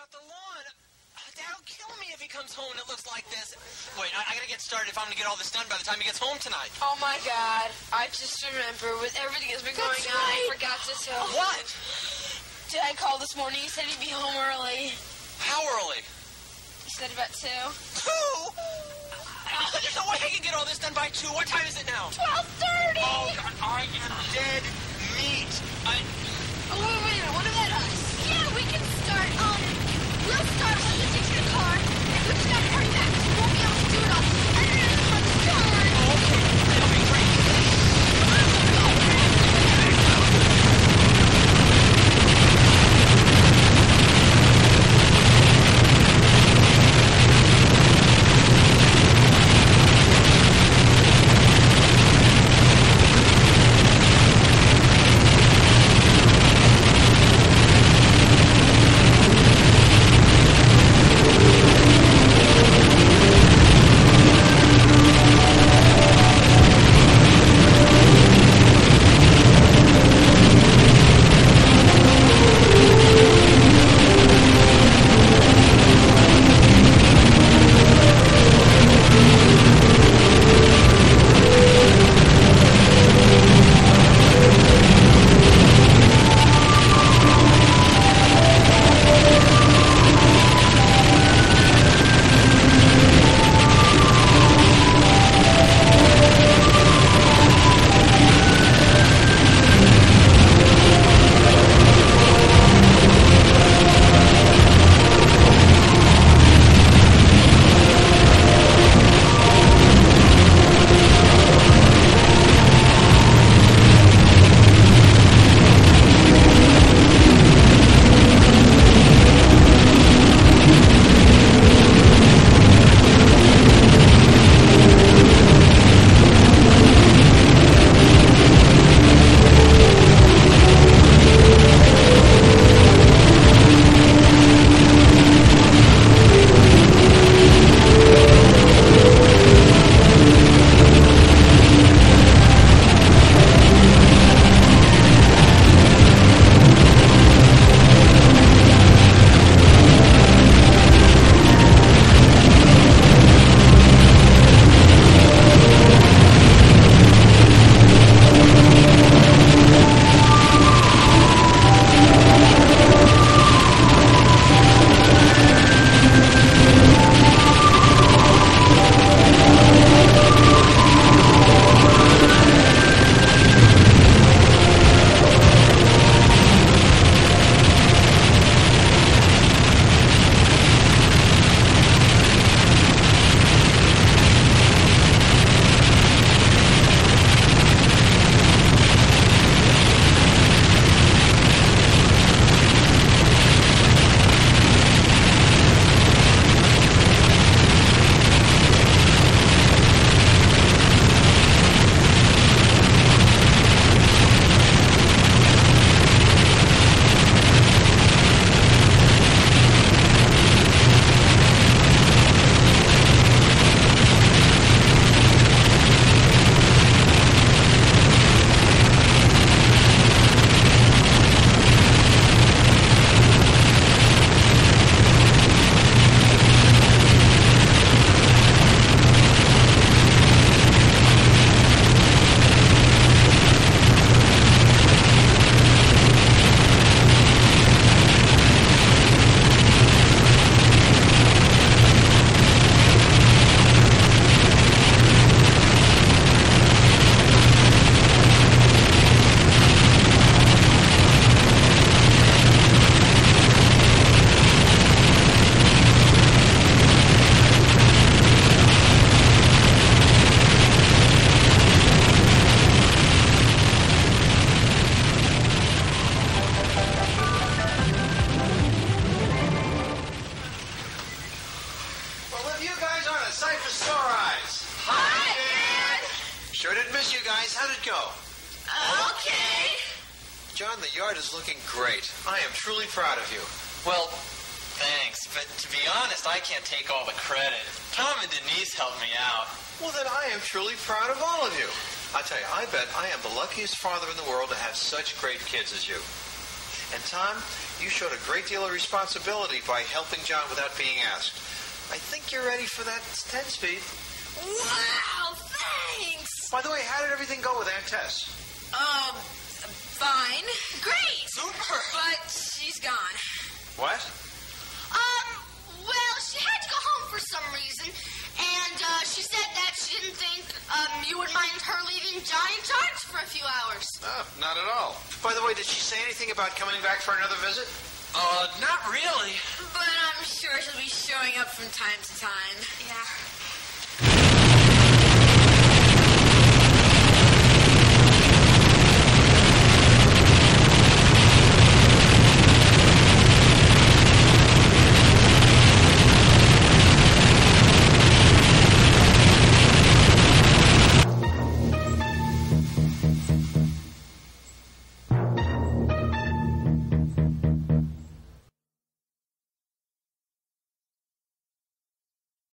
out the lawn. Dad'll kill me if he comes home and it looks like this. Wait, I gotta get started if I'm gonna get all this done by the time he gets home tonight. Oh my God! I just remember with everything that's been going on, I forgot to tell. What? Dad called this morning. He said he'd be home early. How early? He said about 2. 2? There's no way I can get all this done by 2. What time is it now? 12:30. Oh God, I am dead meat. Oh wait a minute. What about us? Yeah, we can start. We'll start when the takes the car, and we just gotta hurry back. We won't be able to do it all. And then it's on the time. Oh, okay, that'll be great. John, the yard is looking great. I am truly proud of you. Well, thanks, but to be honest, I can't take all the credit. Tom and Denise helped me out. Well, then I am truly proud of all of you. I tell you, I bet I am the luckiest father in the world to have such great kids as you. And Tom, you showed a great deal of responsibility by helping John without being asked. I think you're ready for that 10-speed. Wow, thanks. By the way, how did everything go with Aunt Tess? Fine. Great. Super. But she's gone. What? Well, she had to go home for some reason, and she said that she didn't think you would mind her leaving John in charge for a few hours. Oh, not at all. By the way, did she say anything about coming back for another visit? Not really. But I'm sure she'll be showing up from time to time. Yeah.